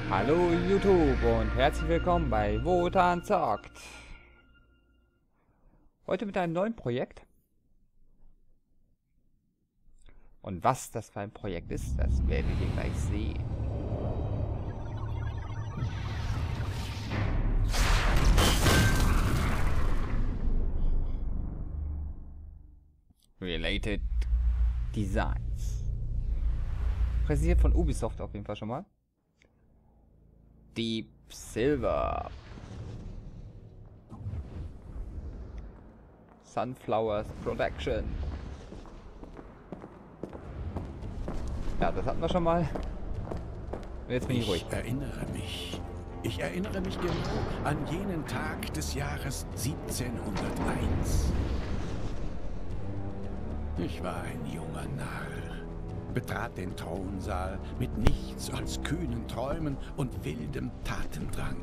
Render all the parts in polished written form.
Hallo YouTube und herzlich willkommen bei Wotan zockt. Heute mit einem neuen Projekt. Und was das für ein Projekt ist, das werdet ihr gleich sehen. Related Designs. Präsentiert von Ubisoft auf jeden Fall schon mal. Deep Silver. Sunflowers Production. Ja, das hatten wir schon mal. Und jetzt bin ich ruhig. Ich erinnere mich genau an jenen Tag des Jahres 1701. Ich war ein junger Narr, betrat den Thronsaal mit nichts als kühnen Träumen und wildem Tatendrang.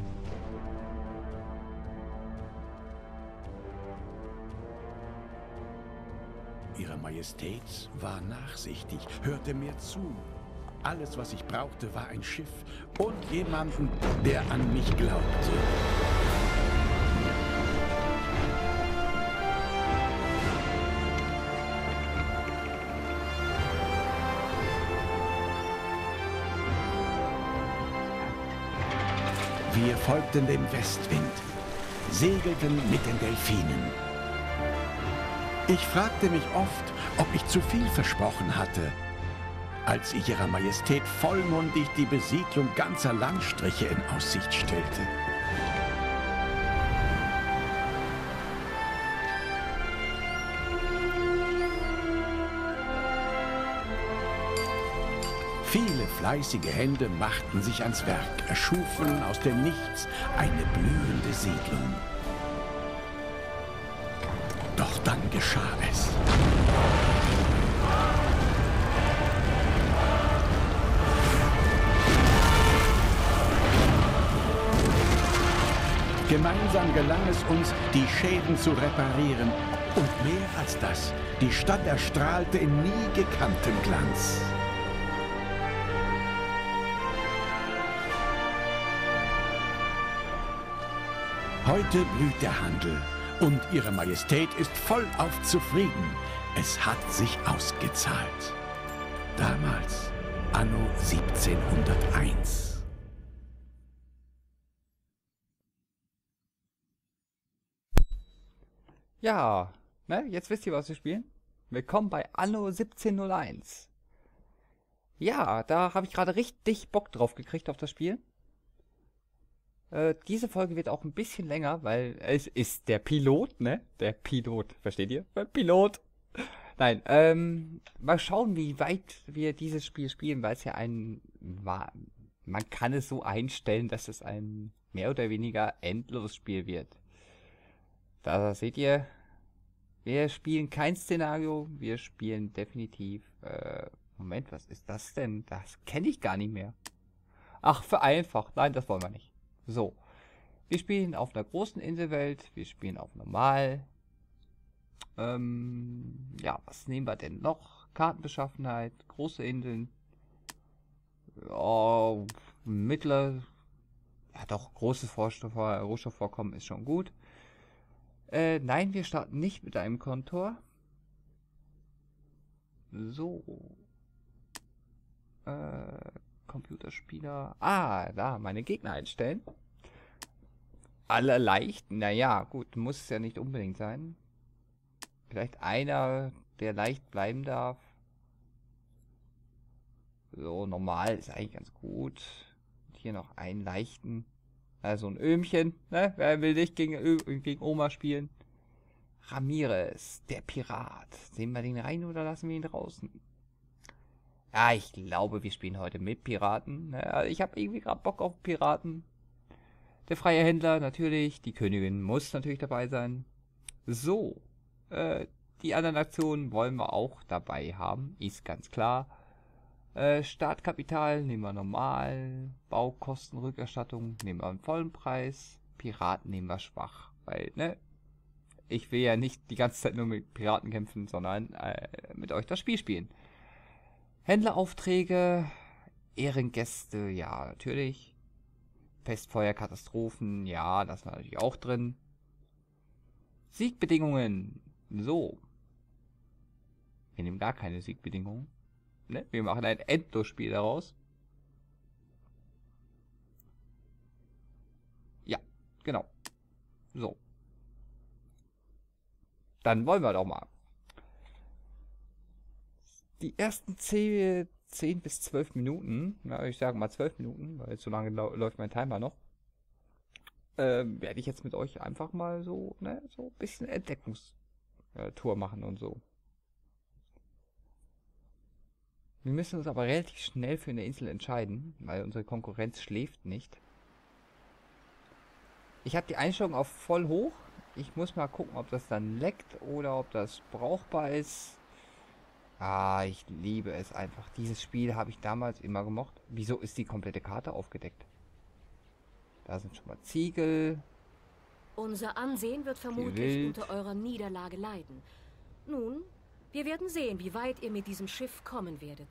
Ihre Majestät war nachsichtig, hörte mir zu. Alles, was ich brauchte, war ein Schiff und jemanden, der an mich glaubte. Wir folgten dem Westwind, segelten mit den Delfinen. Ich fragte mich oft, ob ich zu viel versprochen hatte, als ich Ihrer Majestät vollmundig die Besiedlung ganzer Landstriche in Aussicht stellte. Viele fleißige Hände machten sich ans Werk, erschufen aus dem Nichts eine blühende Siedlung. Doch dann geschah es. Gemeinsam gelang es uns, die Schäden zu reparieren. Und mehr als das, die Stadt erstrahlte in nie gekanntem Glanz. Heute blüht der Handel und Ihre Majestät ist vollauf zufrieden. Es hat sich ausgezahlt. Damals, anno 1701. Ja, ne, jetzt wisst ihr, was wir spielen. Willkommen bei Anno 1701. Ja, da habe ich gerade richtig Bock drauf gekriegt auf das Spiel. Diese Folge wird auch ein bisschen länger, weil es ist der Pilot, ne? Der Pilot, versteht ihr? Der Pilot. Nein, mal schauen, wie weit wir dieses Spiel spielen, weil es ja man kann es so einstellen, dass es ein mehr oder weniger endloses Spiel wird. Da seht ihr, wir spielen kein Szenario, wir spielen definitiv, Moment, was ist das denn? Das kenne ich gar nicht mehr. Ach, vereinfacht, nein, das wollen wir nicht. So, wir spielen auf einer großen Inselwelt, wir spielen auf normal. Ja, was nehmen wir denn noch? Kartenbeschaffenheit, große Inseln. Oh, mittlere, ja doch, großes Rohstoffvorkommen ist schon gut. Nein, wir starten nicht mit einem Kontor. So. Computerspieler. Ah, da, meine Gegner einstellen. Alle leicht. Naja, gut, muss es ja nicht unbedingt sein. Vielleicht einer, der leicht bleiben darf. So, normal ist eigentlich ganz gut. Und hier noch einen leichten. Also ein Öhmchen, ne? Wer will nicht gegen Oma spielen? Ramirez, der Pirat. Sehen wir den rein oder lassen wir ihn draußen? Ja, ich glaube, wir spielen heute mit Piraten. Naja, ich habe irgendwie gerade Bock auf Piraten. Der freie Händler natürlich. Die Königin muss natürlich dabei sein. So. Die anderen Aktionen wollen wir auch dabei haben. Ist ganz klar. Startkapital nehmen wir normal. Baukostenrückerstattung nehmen wir im vollen Preis. Piraten nehmen wir schwach. Weil, ne? Ich will ja nicht die ganze Zeit nur mit Piraten kämpfen, sondern mit euch das Spiel spielen. Händleraufträge Ehrengäste, ja, natürlich. Festfeuerkatastrophen, ja, das war natürlich auch drin. Siegbedingungen. So. Wir nehmen gar keine Siegbedingungen. Ne? Wir machen ein Endlosspiel daraus. Ja, genau. So. Dann wollen wir doch mal. Die ersten 10 bis 12 Minuten, ja, ich sage mal 12 Minuten, weil so lange läuft mein Timer noch, werde ich jetzt mit euch einfach mal so, ne, so ein bisschen Entdeckungstour machen und so. Wir müssen uns aber relativ schnell für eine Insel entscheiden, weil unsere Konkurrenz schläft nicht. Ich habe die Einstellung auf voll hoch. Ich muss mal gucken, ob das dann leckt oder ob das brauchbar ist. Ah, ich liebe es einfach. Dieses Spiel habe ich damals immer gemocht. Wieso ist die komplette Karte aufgedeckt? Da sind schon mal Ziegel. Unser Ansehen wird vermutlich Wild. unter eurer Niederlage leiden. Nun, wir werden sehen, wie weit ihr mit diesem Schiff kommen werdet.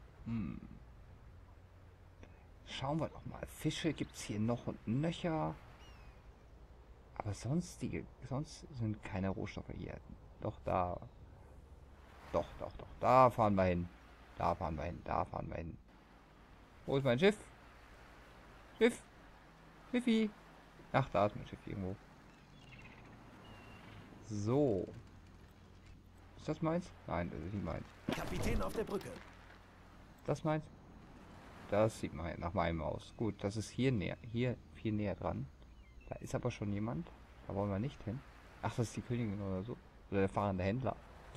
Schauen wir doch mal. Fische gibt es hier noch und nöcher. Aber sonst sind keine Rohstoffe hier. Doch, da. Doch. Da fahren wir hin. Da fahren wir hin. Wo ist mein Schiff? Schiffi. Ach, da ist mein Schiff irgendwo. So. Ist das meins? Nein, das ist nicht meins. Kapitän auf der Brücke. Das meins? Das sieht mal nach meinem aus. Gut, das ist hier viel näher dran. Da ist aber schon jemand. Da wollen wir nicht hin. Ach, das ist die Königin oder so. Oder der fahrende Händler.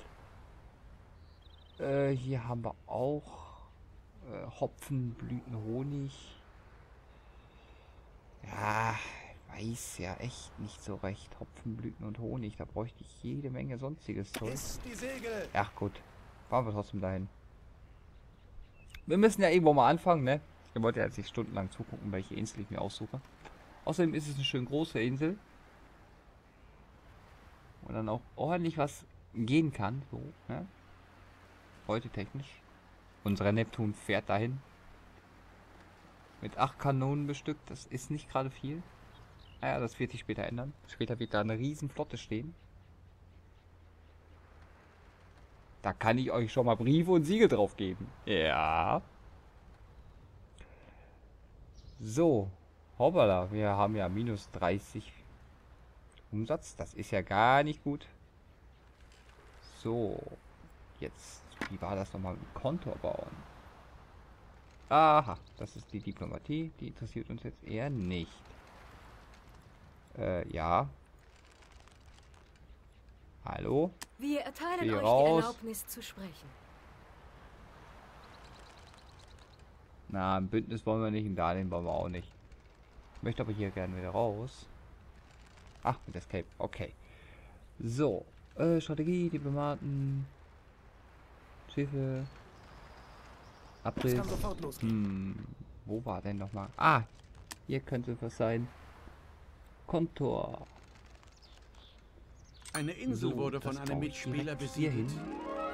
Hier haben wir auch Hopfen, Blüten, Honig. Ja, ich weiß ja echt nicht so recht. Hopfen, Blüten und Honig. Da bräuchte ich jede Menge sonstiges Zeug. Ist die Segel. Ach gut. Fahren wir trotzdem dahin. Wir müssen ja irgendwo mal anfangen, ne? Ich wollte ja jetzt nicht stundenlang zugucken, welche Insel ich mir aussuche. Außerdem ist es eine schön große Insel. Und dann auch ordentlich was gehen kann. So, ne? Heute technisch. Unser Neptun fährt dahin. Mit 8 Kanonen bestückt. Das ist nicht gerade viel. Naja, das wird sich später ändern. Später wird da eine riesen Flotte stehen. Da kann ich euch schon mal Briefe und Siegel drauf geben. Ja. So. Hoppala, wir haben ja minus 30 Umsatz. Das ist ja gar nicht gut. So. Jetzt, wie war das nochmal mit Kontor bauen? Aha, das ist die Diplomatie. Die interessiert uns jetzt eher nicht. Ja. Hallo? Wir erteilen Geh euch raus. die Erlaubnis zu sprechen. Na, ein Bündnis wollen wir nicht, ein Darlehen wollen wir auch nicht. Ich möchte aber hier gerne wieder raus. Ach, mit Escape. Okay. So. Strategie, Diplomaten. Schiffe. Es Abriss. kann sofort losgehen. Wo war denn nochmal? Ah, hier könnte was sein. Kontor. Eine Insel So, wurde von das einem baue ich Mitspieler direkt hier besiedelt. hin.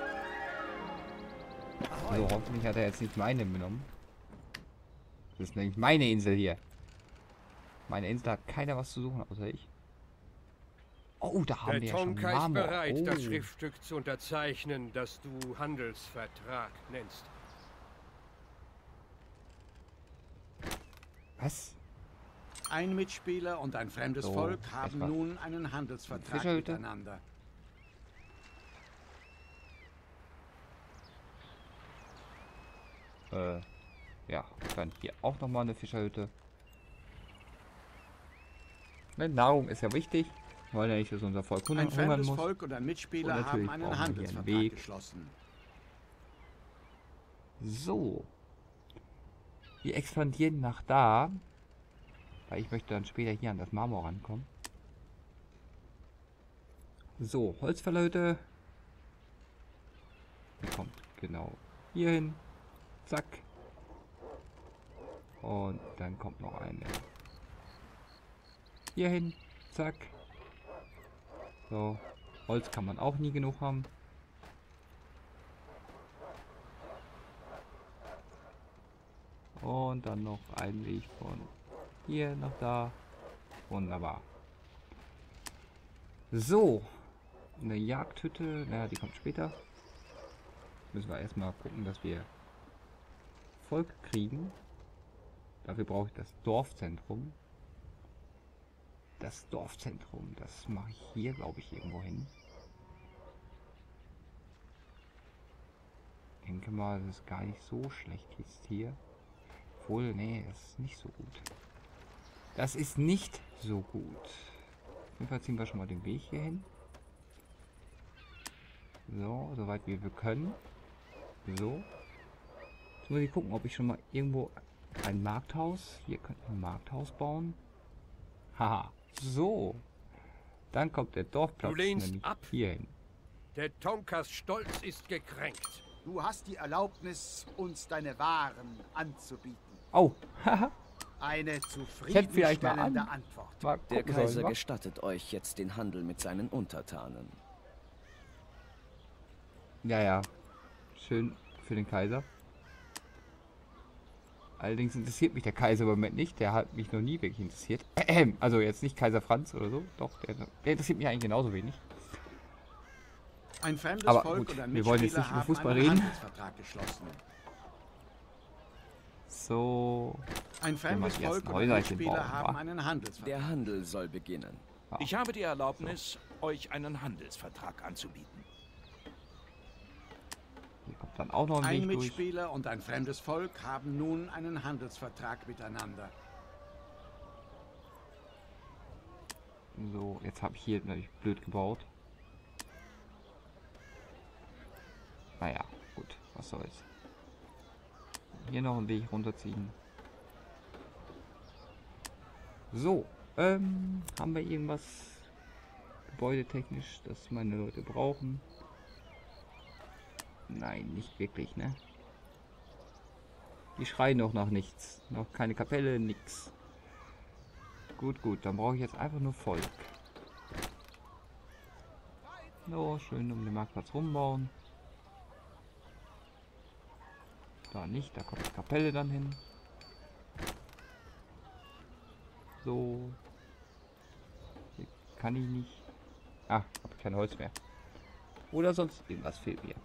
Ahoi. So, hoffentlich hat er jetzt nicht meine genommen. Das ist nämlich meine Insel hier. Meine Insel hat keiner was zu suchen, außer ich. Oh, da haben Der wir ja schon Tonka ist Marmor. bereit, das Oh. Schriftstück zu unterzeichnen, das du Handelsvertrag nennst. Was? Ein Mitspieler und ein fremdes So, Volk haben etwa. nun einen Handelsvertrag Fischerhütte? miteinander. Ja, dann hier auch nochmal eine Fischerhütte. Ne, Nahrung ist ja wichtig. Wir wollen ja nicht, dass unser Volk Ein hungern fremdes muss. Volk und ein Mitspieler Und natürlich haben brauchen wir einen hier einen Handelsvertrag Weg. geschlossen. So. Wir expandieren nach da. Weil ich möchte dann später hier an das Marmor rankommen. So, Holzverleute. Kommt genau hier hin. Zack. Und dann kommt noch eine hier hin. Zack. So. Holz kann man auch nie genug haben. Und dann noch ein Weg von hier nach da. Wunderbar. So. Eine Jagdhütte. Naja, die kommt später. Müssen wir erstmal gucken, dass wir Volk kriegen. Dafür brauche ich das Dorfzentrum. Das Dorfzentrum, das mache ich hier, glaube ich, irgendwo hin. Ich denke mal, das ist gar nicht so schlecht jetzt hier. Obwohl, nee, das ist nicht so gut. Das ist nicht so gut. Auf jeden Fall ziehen wir schon mal den Weg hier hin. So, soweit wie wir können. So. Jetzt muss ich gucken, ob ich schon mal irgendwo ein Markthaus. Hier könnten wir ein Markthaus bauen. Haha. So. Dann kommt der Dorfplatz Du lehnst nämlich ab. hier hin. Der Tonkas Stolz ist gekränkt. Du hast die Erlaubnis, uns deine Waren anzubieten. Oh, haha. Eine hätte vielleicht mal zufriedenstellende Antwort. Mal Der gucken Kaiser sollen, wa? gestattet euch jetzt den Handel mit seinen Untertanen. Ja, ja. Schön für den Kaiser. Allerdings interessiert mich der Kaiser im Moment nicht. Der hat mich noch nie wirklich interessiert. Also jetzt nicht Kaiser Franz oder so. Doch, der interessiert mich eigentlich genauso wenig. Ein fremdes Aber Volk gut, und ein wir wollen jetzt Mitspieler nicht über haben Fußball einen reden. Handelsvertrag geschlossen. So. Ein fremdes die ersten Volk und ein Häuserchen Mitspieler bauen, haben wa? einen Handelsvertrag. Der Handel soll beginnen. Ich habe die Erlaubnis, euch einen Handelsvertrag anzubieten. Hier kommt dann auch noch ein Ein Weg durch. Mitspieler und ein fremdes Volk haben nun einen Handelsvertrag miteinander. So, jetzt habe ich hier natürlich blöd gebaut. Naja, gut, was soll's. Hier noch einen Weg runterziehen. So, haben wir irgendwas gebäudetechnisch, das meine Leute brauchen? Nein, nicht wirklich, ne? Die schreien noch nach nichts. Noch keine Kapelle, nix. Gut, gut, dann brauche ich jetzt einfach nur Volk. So, schön um den Marktplatz rumbauen. Da nicht, da kommt die Kapelle dann hin. So. Hier kann ich nicht. Ah, habe kein Holz mehr. Oder sonst irgendwas fehlt mir.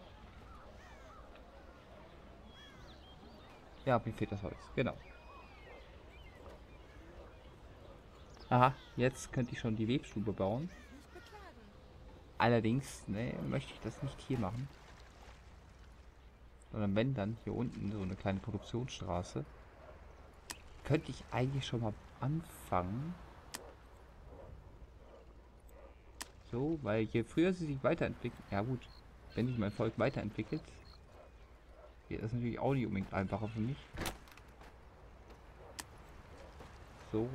Ja, mir fehlt das Holz. Genau. Aha, jetzt könnte ich schon die Webstube bauen. Allerdings, ne, möchte ich das nicht hier machen. Sondern wenn dann hier unten so eine kleine Produktionsstraße. Könnte ich eigentlich schon mal anfangen. So, weil je früher sie sich weiterentwickeln, ja gut, wenn sich mein Volk weiterentwickelt, geht das natürlich auch nicht unbedingt einfacher für mich. So.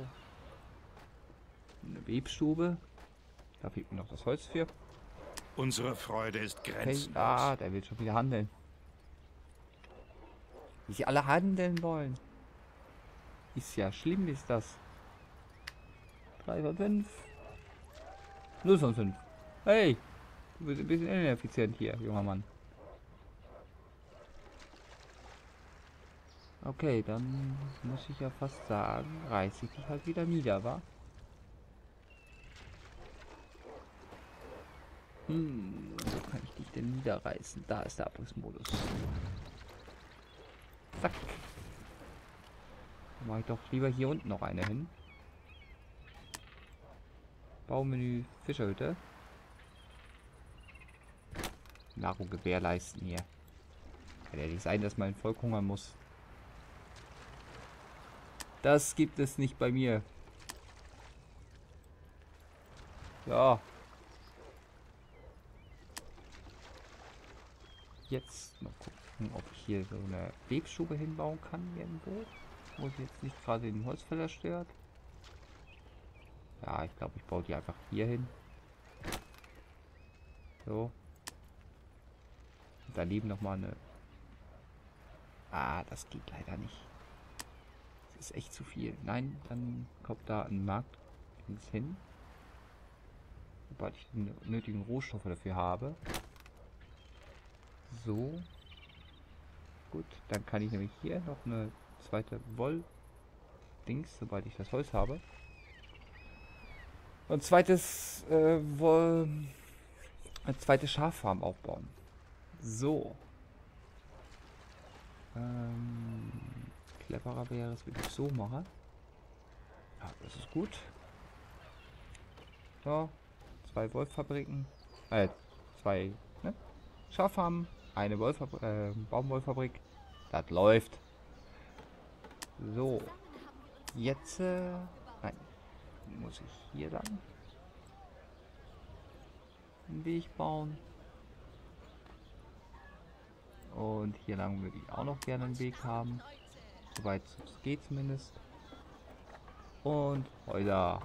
Eine Webstube. Da fehlt mir noch das Holz für. Unsere Freude ist Okay, grenzenlos. ah, der will schon wieder handeln. Wie sie alle handeln wollen. Ist ja schlimm, ist das. 3 von 5. 0 von 5. Hey, du bist ein bisschen ineffizient hier, junger Mann. Okay, dann muss ich ja fast sagen, reiße ich dich halt wieder nieder, wa? Wo kann ich dich denn niederreißen? Da ist der Abrissmodus. Zack. Dann mache ich doch lieber hier unten noch eine hin. Baumenü Fischerhütte. Nahrung gewährleisten hier. Kann ja nicht sein, dass mein Volk hungern muss. Das gibt es nicht bei mir. Ja. Jetzt mal gucken, ob ich hier so eine Webstube hinbauen kann irgendwo. Wo sie jetzt nicht gerade den Holzfäller stört. Ja, ich glaube, ich baue die einfach hier hin. So. Und daneben nochmal eine... Ah, das geht leider nicht. Das ist echt zu viel. Nein, dann kommt da ein Markt hin. Sobald ich die nötigen Rohstoffe dafür habe. So. Gut, dann kann ich nämlich hier noch eine zweite Woll-Dings, sobald ich das Holz habe. Und zweites eine zweite Schaffarm aufbauen. So. Cleverer wäre es, wenn ich so mache. Ja, das ist gut. So. 2 Wollfabriken. Zwei, ne? Schaffarmen. Eine Baumwollfabrik. Das läuft. So. Jetzt, nein. Muss ich hier dann einen Weg bauen. Und hier lang würde ich auch noch gerne einen Weg haben. Soweit es geht zumindest. Und Häuser.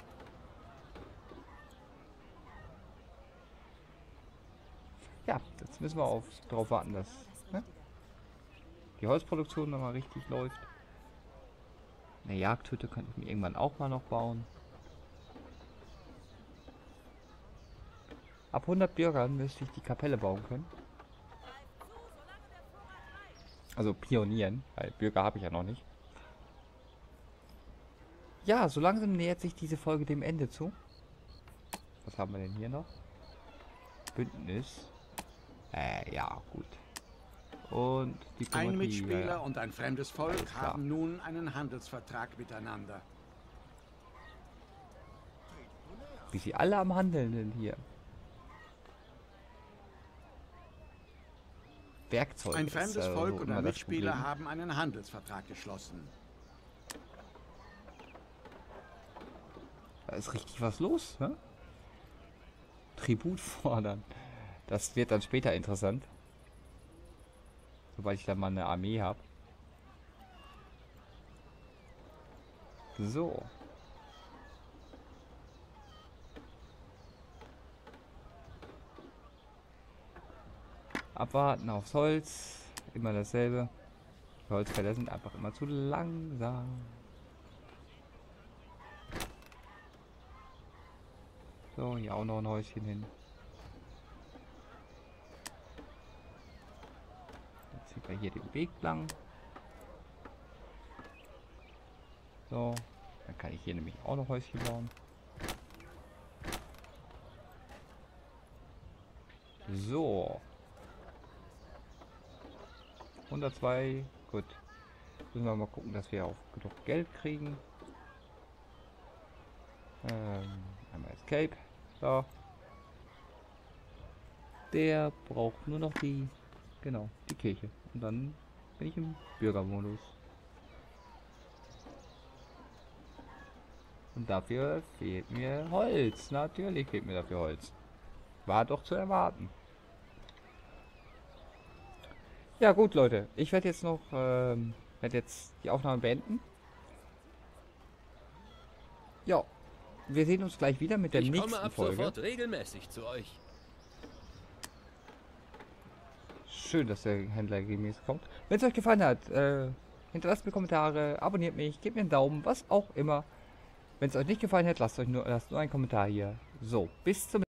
Ja, jetzt müssen wir darauf warten, dass die Holzproduktion nochmal richtig läuft. Eine Jagdhütte könnte ich mir irgendwann auch mal noch bauen. Ab 100 Bürgern müsste ich die Kapelle bauen können. Also pionieren, weil Bürger habe ich ja noch nicht. Ja, so langsam nähert sich diese Folge dem Ende zu. Was haben wir denn hier noch? Bündnis. Ja, gut. Und Diplomatie. Ein Mitspieler ja. und ein fremdes Volk klar. haben nun einen Handelsvertrag miteinander. Wie sie alle am Handeln sind hier. Werkzeug. Ein fremdes Volk und immer ein das Mitspieler Problem. haben einen Handelsvertrag geschlossen. Da ist richtig was los, ne? Tribut fordern. Das wird dann später interessant. Sobald ich dann mal eine Armee habe. So. Abwarten aufs Holz. Immer dasselbe. Die Holzfäller sind einfach immer zu langsam. So, hier auch noch ein Häuschen hin. Jetzt ziehen wir hier den Weg lang. So, dann kann ich hier nämlich auch noch Häuschen bauen. So. 102, gut. Müssen wir mal gucken, dass wir auch genug Geld kriegen. Einmal Escape. So. Der braucht nur noch die Kirche. Und dann bin ich im Bürgermodus. Und dafür fehlt mir Holz. Natürlich fehlt mir dafür Holz. War doch zu erwarten. Ja gut, Leute. Ich werde jetzt noch die Aufnahme beenden. Ja. Wir sehen uns gleich wieder mit der nächsten komme ab Folge. sofort regelmäßig zu euch. Schön, dass der Händler gemäß kommt. Wenn es euch gefallen hat, hinterlasst mir Kommentare, abonniert mich, gebt mir einen Daumen, was auch immer. Wenn es euch nicht gefallen hat, lasst nur einen Kommentar hier. So, bis zum